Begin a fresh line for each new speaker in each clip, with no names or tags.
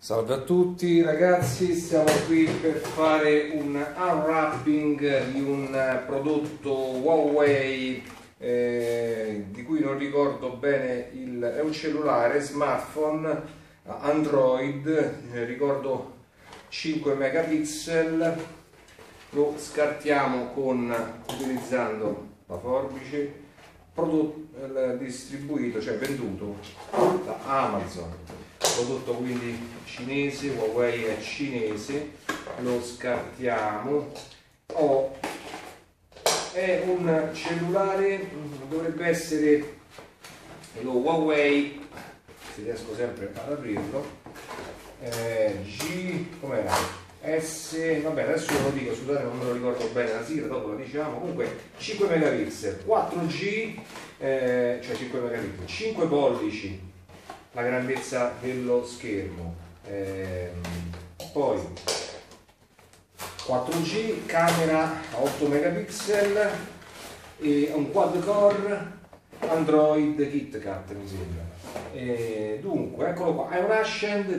Salve a tutti ragazzi, siamo qui per fare un unwrapping di un prodotto Huawei di cui non ricordo bene, è un cellulare, smartphone, Android, ricordo 5 megapixel. Lo scartiamo utilizzando la forbice, distribuito, cioè venduto da Amazon. Prodotto quindi cinese, Huawei è cinese, lo scartiamo. È un cellulare, dovrebbe essere lo Huawei, se riesco sempre ad aprirlo, com'era? Vabbè, adesso ve lo dico, scusate, non me lo ricordo bene la sigla, dopo la diciamo. Comunque 5 megapixel, 4G, cioè 5 megapixel, 5 pollici la grandezza dello schermo, poi 4G, camera a 8 megapixel e un quad core Android KitKat, mi sembra. Dunque, eccolo qua, è un Ascend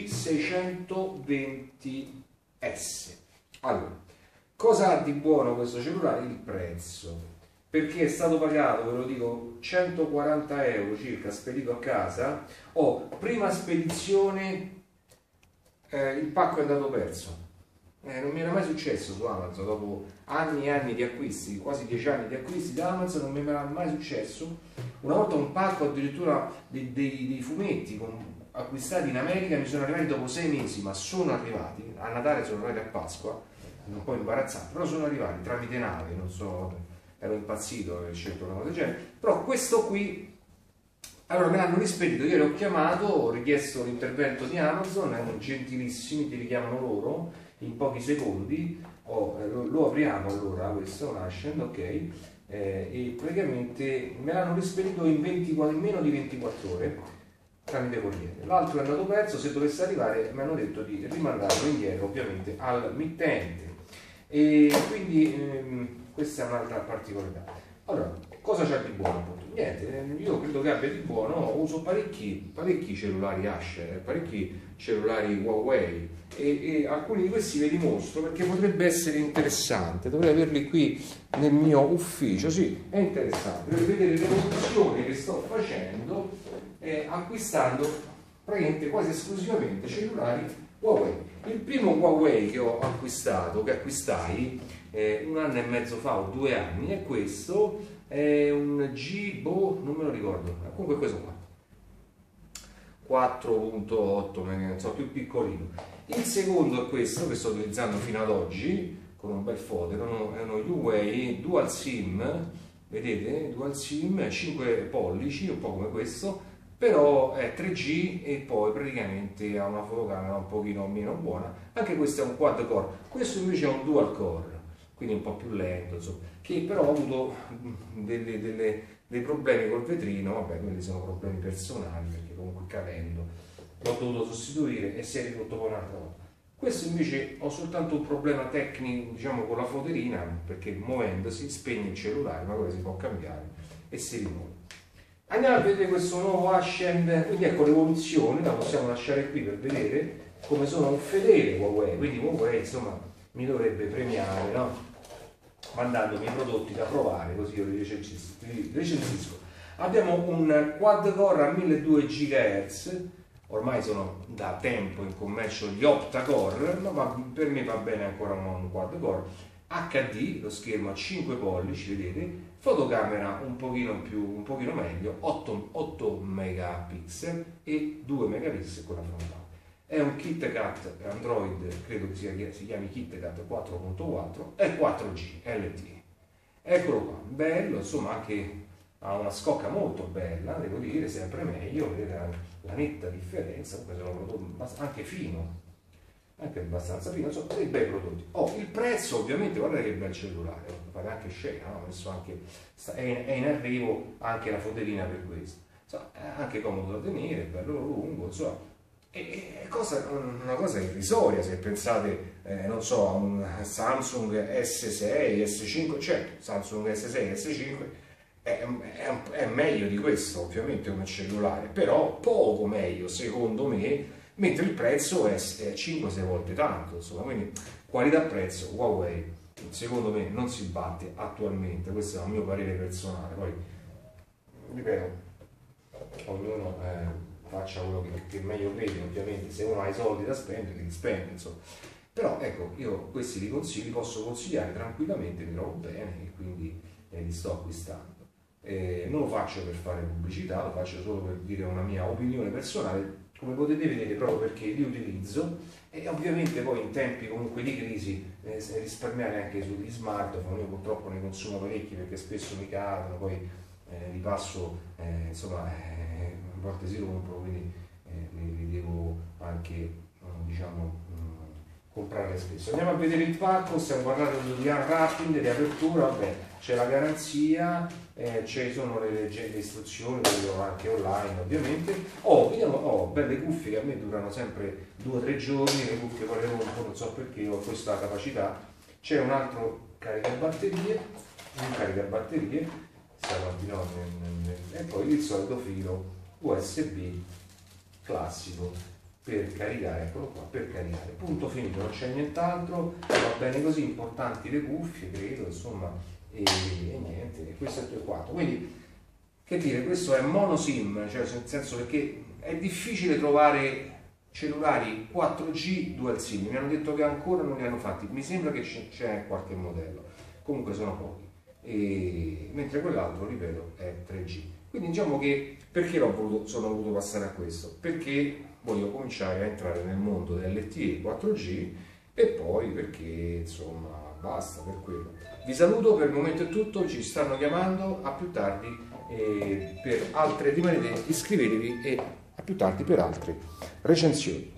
G620S. Allora, cosa ha di buono questo cellulare? Il prezzo, perché è stato pagato, ve lo dico, 140 euro circa, spedito a casa. Prima spedizione, il pacco è andato perso. Non mi era mai successo su Amazon, dopo anni e anni di acquisti, quasi 10 anni di acquisti da Amazon, non mi era mai successo. Una volta un pacco addirittura dei fumetti acquistati in America mi sono arrivati dopo 6 mesi, ma sono arrivati, a Natale sono arrivati, a Pasqua, un po' imbarazzati, però sono arrivati tramite nave, non so, ero impazzito, ho scelto una cosa del genere. Però questo qui, allora me l'hanno rispedito, io l'ho chiamato, ho richiesto l'intervento di Amazon, erano gentilissimi, ti richiamano loro in pochi secondi. Lo apriamo allora, questo è un Ascend, ok, e praticamente me l'hanno rispedito in meno di 24 ore tramite corriere. L'altro è andato perso, se dovesse arrivare mi hanno detto di rimandarlo indietro ovviamente al mittente, e quindi questa è un'altra particolarità. Allora, cosa c'è di buono appunto? Niente, io credo che abbia di buono, uso parecchi cellulari Asher, parecchi cellulari Huawei, e alcuni di questi ve li mostro perché potrebbe essere interessante. Dovrei averli qui nel mio ufficio, sì, è interessante per vedere l'evoluzione che sto facendo acquistando praticamente quasi esclusivamente cellulari Huawei. Il primo Huawei che ho acquistato, che acquistai 1 anno e mezzo fa o 2 anni, è questo, è un non me lo ricordo, comunque questo qua 4.8, non so, più piccolino. Il secondo è questo che sto utilizzando fino ad oggi con un bel foto, è uno Huawei Dual SIM, vedete, Dual SIM, 5 pollici, un po' come questo, però è 3G e poi praticamente ha una fotocamera un pochino meno buona. Anche questo è un quad core, questo invece è un dual core, quindi un po' più lento, insomma, che però ho avuto dei problemi col vetrino. Vabbè, quelli sono problemi personali, perché comunque cadendo l'ho dovuto sostituire e si è ridotto poi un'altra volta. Questo invece ho soltanto un problema tecnico, diciamo, con la foterina, perché muovendosi spegne il cellulare, ma quello si può cambiare e si rimuove. Andiamo a vedere questo nuovo Ascend, quindi ecco l'evoluzione, la possiamo lasciare qui per vedere come sono un fedele Huawei, quindi Huawei insomma mi dovrebbe premiare, no? Mandandomi i prodotti da provare, così io li recensisco. Abbiamo un quad core a 1200 GHz, ormai sono da tempo in commercio gli octa-core, ma per me va bene ancora un quad core. HD, lo schermo a 5 pollici, vedete, fotocamera un pochino meglio, 8 megapixel e 2 megapixel con la frontale. È un KitKat Android, credo che si chiami KitKat 4.4 e 4G LTE. Eccolo qua, bello, insomma, anche ha una scocca molto bella, devo dire, sempre meglio, vedete la netta differenza. Sono un prodotto anche fino, anche abbastanza fino, insomma, dei bei prodotti. Il prezzo ovviamente, guardate che bel cellulare, fate anche scena, no? Messo anche, è in arrivo anche la foterina per questo, insomma, è anche comodo da tenere, bello lungo, insomma. Una cosa irrisoria se pensate, non so, a un Samsung S6, S5, certo, Samsung S6, S5 è meglio di questo ovviamente come cellulare, però poco meglio secondo me mentre il prezzo è 5-6 volte tanto, insomma, quindi qualità-prezzo Huawei secondo me non si batte attualmente, questo è un mio parere personale, poi ripeto, ognuno faccia quello che meglio crede, ovviamente se uno ha i soldi da spendere li spende, insomma. Però ecco, io questi li consigli, posso consigliare tranquillamente, mi trovo bene e quindi li sto acquistando. Non lo faccio per fare pubblicità, lo faccio solo per dire una mia opinione personale, come potete vedere, proprio perché li utilizzo e ovviamente poi in tempi comunque di crisi risparmiare anche sugli smartphone. Io purtroppo ne consumo parecchi perché spesso mi cadono, poi li passo, insomma, a volte si rompono, quindi li devo anche, diciamo, comprare spesso. Andiamo a vedere il pacco, stiamo parlando di unwrapping, di apertura, vabbè, c'è la garanzia, ci sono le istruzioni, le vedo anche online ovviamente. Vediamo, belle cuffie che a me durano sempre 2 o 3 giorni, le cuffie poi le rompo, non so perché, ho questa capacità. C'è un altro caricabatterie, e poi il solito filo USB classico per caricare, eccolo qua, per caricare, punto finito, non c'è nient'altro, va bene così, importanti le cuffie, credo, insomma, e niente, questo è il 2.4, quindi, che dire, questo è mono SIM, cioè nel senso perché è difficile trovare cellulari 4G dual SIM, mi hanno detto che ancora non li hanno fatti, mi sembra che c'è qualche modello, comunque sono pochi, mentre quell'altro, ripeto, è 3G. Quindi diciamo che, perché sono voluto passare a questo? Perché voglio cominciare a entrare nel mondo dell'LTE 4G e poi perché insomma basta per quello. Vi saluto, per il momento è tutto, ci stanno chiamando, a più tardi per altre, rimanete, iscrivetevi e a più tardi per altre recensioni.